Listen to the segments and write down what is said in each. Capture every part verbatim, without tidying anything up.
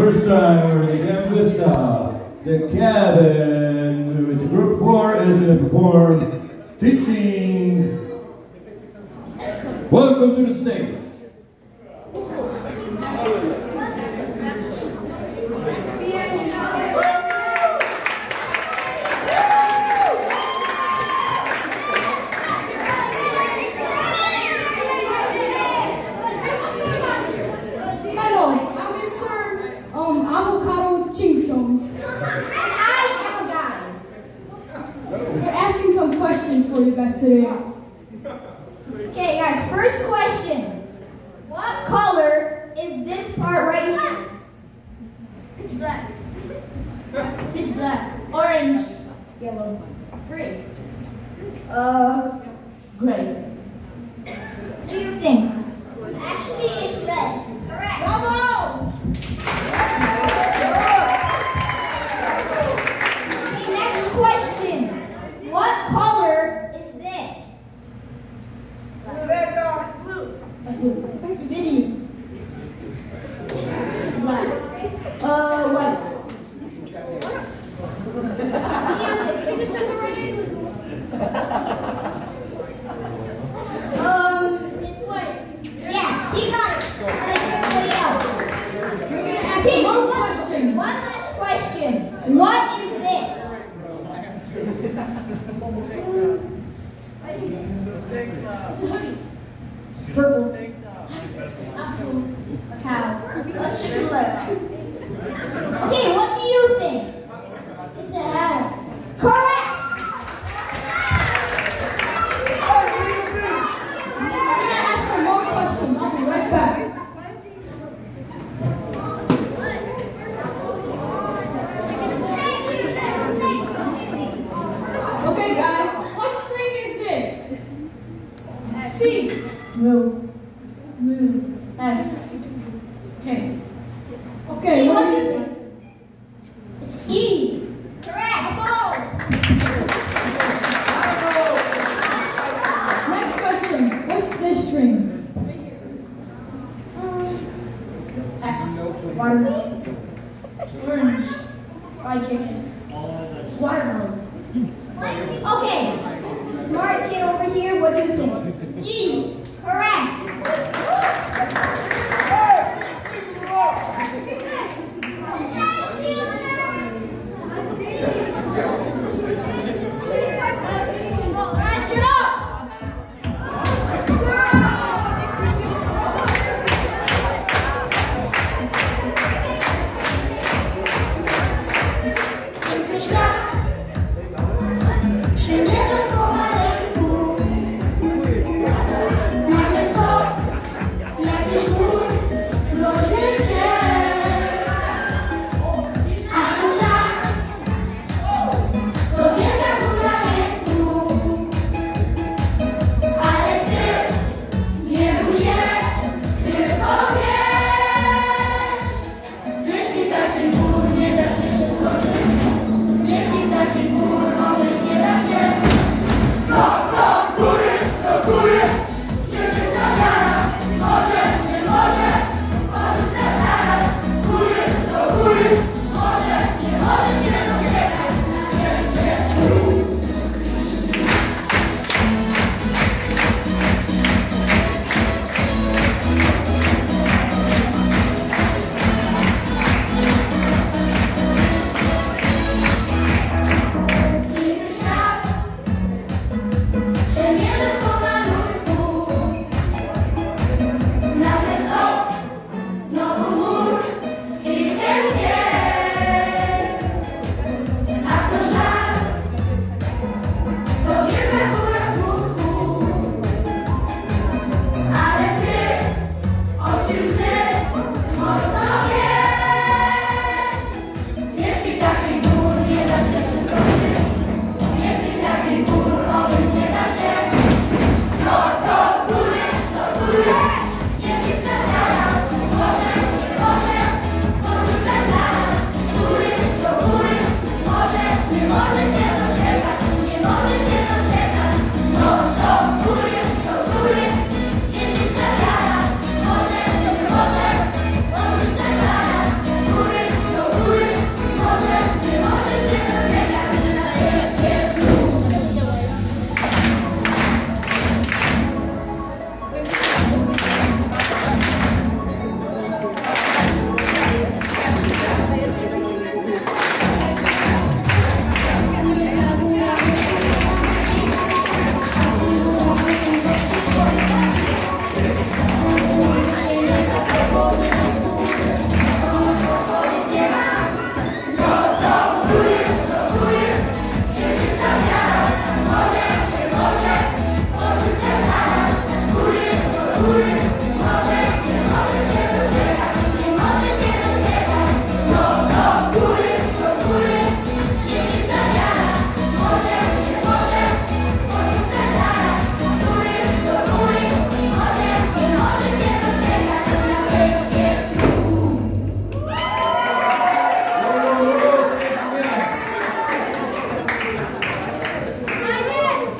first time the Gambista, the cabin with the group four is going to perform Teaching. Welcome to the stage. For you guys today. Okay, guys, first question. What color is this part right here? Pitch black. Pitch black. Orange. Yellow. Green. Uh, gray. What do you think? Actually, it's red. Correct. Bravo! Okay, next question. What color is this? Red dog, it's blue. That's blue. Video. Black. Uh, white. Um, it's white. Yeah, he got it. I like everybody else. We're gonna ask okay, more one, questions. One last question. What is this? It's a hoodie. Purple. Apple. A cow. A chicken leg. Okay, what do you think? It's a hat. Correct! We're gonna ask some more questions. I'll be right back. Okay, guys, what string is this? C. No. No. X. Okay. Okay, what do you think? It's E. Correct. Next question. What's this string? Um, X. Watermelon. Orange. Fried chicken. Watermelon. Okay. Smart kid over here, what do you think? G. Correct.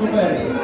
Super.